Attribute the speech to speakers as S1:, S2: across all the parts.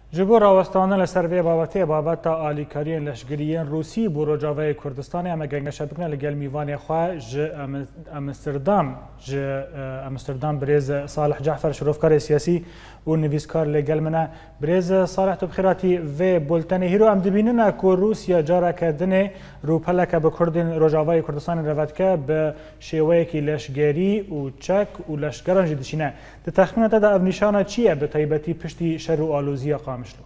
S1: جبو راوستانه لسروی بابته بابتا آلیکاریان لشگریین روسی بو روجاوه کردستان اما گنگشه بکنه لگل میوان خواه امستردام بریز صالح جعفر شروفکار سیاسی و نویسکار لگل منه بریز صالح تو بخیراتی و بولتنه هیرو ام دبیننه که روسیا جارا کردنه روپلک به کردین روجاوه کردستان روید که به شیوه که لشگری و چک و لشگران جدشینه ده تخمینه دا او نشانه چیه به طیبتی پشتی شر و آلوزی قامشلو؟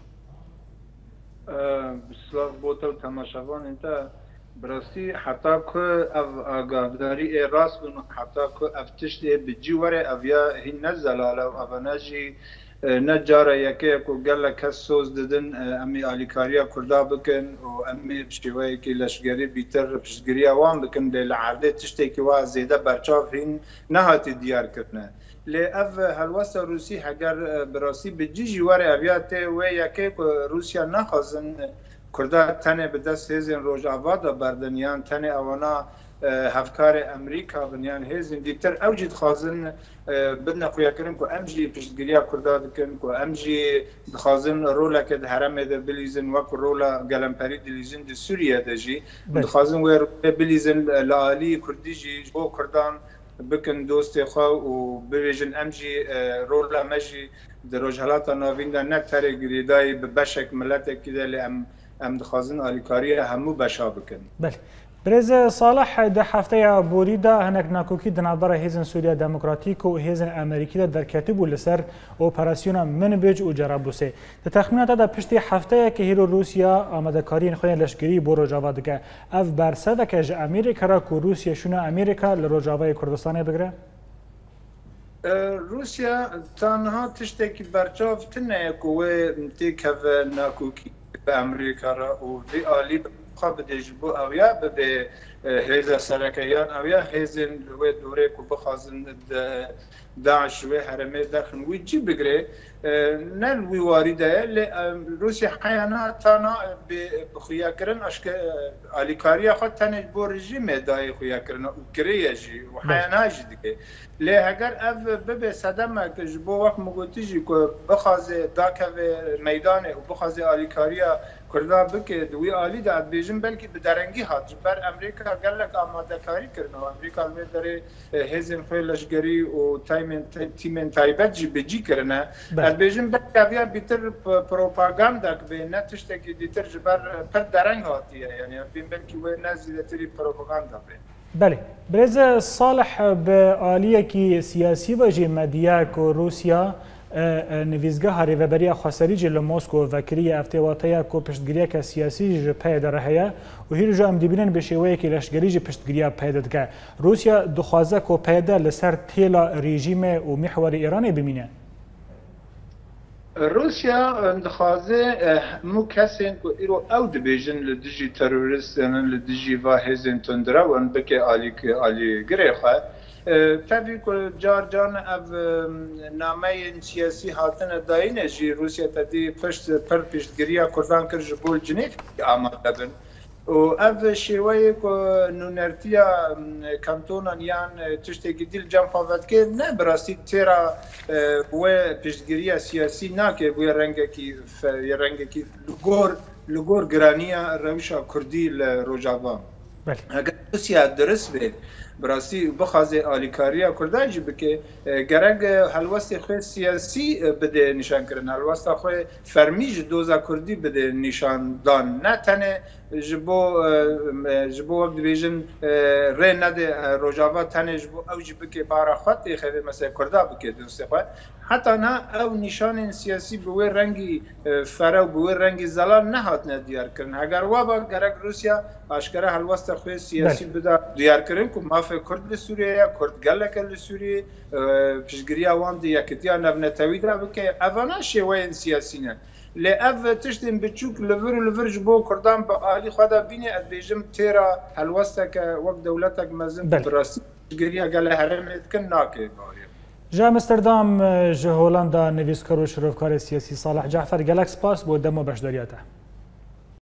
S2: بسیار بوده تماشاوان انتا براستی حتی که او آگاهداری راست بون حتی که او تشتی بجیوره او یا هی نزلاله و او نجی نجاره یکی که گله کس سوز دادن امی آلیکاریا کرده بکن و امی بشیوه که لشگری بیتر پشتگیری اوان بکن لیل عرده تشتی که واه زیده برچاف هین نهاتی دیار کرنه لی اف هلوست روسی اگر براسی بجی جواره اویات و یکی که روسیا نخوازن کرده تنه به دست هزین روز آوادا بردنیان تنه اوانا هفکار امریکا بنیان هزین دیتر اوجید خوازن بدنا خویا کرن که امجی پشتگیریا کرده دکن که امجی خوازن رولا که هرم ده بلیزن وک رولا گلمپری دلیزن ده سوریه ده جی خوازن و بلیزن لالی کردی جی جو کردان بکن دوست خواه و بویژن امجی رولا مجی در روجهلات ناوین ده نکتر گریدای به بشک ملت که ده ام دخوازن آلیکاری همو بشا بکن.
S1: بله. برز صالح ده هفته بوری ده هنک ناکوکی دنابر هیزن سوریا دموکراتیک و هیزن امریکی ده در کتیبو لسر اپراسیون منبج و جرابلوسه. ده تخمینات ده پشتی هفته که هیرو روسیا آمده کارین خوین لشگری بو روجاوا دکه. اف برسه ده که امریکا را که روسیا شونه امریکا لروجاوای کردستانه بگره؟
S2: روسیا تنها تشتی که برچاف تنه کوه تیکه ناکوکی به امریکا را و دی آلی خب دجبو اویا به هیزا سرکیان اویا هیزن و دوره کو بخوازن داعش و حرمه داخل وی جی بگره نل وی وارده ل روسیا حیانا تانا بخویا کرن اشک آلیکاریا خود تنج بو رژیم دای خویا کرن و کریه جی و حیانا جی دیگه ل اگر اف به صدمه که جبو وقت مگوتیجی که بخوازه داکه میدانه و بخوازه آلیکاریا کرده بکه دوی آلی داد بیجن بلکه به درنگی هات بر امریکا گلک آماده کاری کرده و امریکا می داره هزین فیلشگری و تیمن تایبت جی بجی کرده از بیجن بلکه اویا بیتر پروپاگاندا که به نتشته که دیتر جبر پر درنگ هاتیه یعنی بین بلکه و نزیده تری پروپاگاندا به
S1: بله برز صالح به آلیه که سیاسی و جی مدیاک و روسیا نویزگاه ریوبری خسری جل موسکو و کری افتواتیا کو پشتگیری که سیاسی ج پیدا رهیا و هیر جو ام دیبینن به شیوه که لشگری ج پشتگیری پیدا دکه روسیا دخوازه کو پیدا لسر تیلا رژیم و محور ایران بمینه
S2: روسیا دخوازه مو کسین کو ایرو او دبیجن لدیجی تروریستن لدیجی واهزن تندرا و بک آلی گریخه تابی که جار جان او نامه سیاسی هاتن داینه جی روسیا تدی پشت پر پشتگیریا کردان کر جبول جنیف آماده بن و او شیوه که نونرتیا کانتونان یان تشتی دیل جام فاوت که نه براستی تیرا و پشتگیریا سیاسی نه که بوی رنگ کی لگور گرانیا روشا کردی لروجاوا اگر روسیا درست بید براستی بخوازه آلیکاریا کرده جی بکه گرگ هلوست خوی سیاسی بده نشان کرن هلوست خوی فرمیج دوزا کردی بده نشان دان نه تنه جبو وقت بیجن ری نده روجاوا تنه جبو او جی بکه بارا خواهد خیلی مثلا کرده بکه دوسته خواه حتی نه او نشان سیاسی بوی رنگی فرا و بوی رنگی زلال نهات ندیار کرن اگر وابا گرگ روسیا اشکره هلوست خوی سیاسی بده دیار کرن که مافه کرد لسوریه کرد گلک لسوریه پشگیری اوان دی یکتیا نبنتوی داره بکه اوانا شیوه سیاسی نه لی اف تشتیم بچوک لور جبو کردان با آلی خدا بینی از بیجم تیرا هلوسته که وقت دولتک مزن براستی پشگیری گل هرمت کن ناکه باری
S1: جا امستردام جه هولندا نویسکار و شروفکار سیاسی صالح جعفر گلک سپاس بود دمو بشداریاته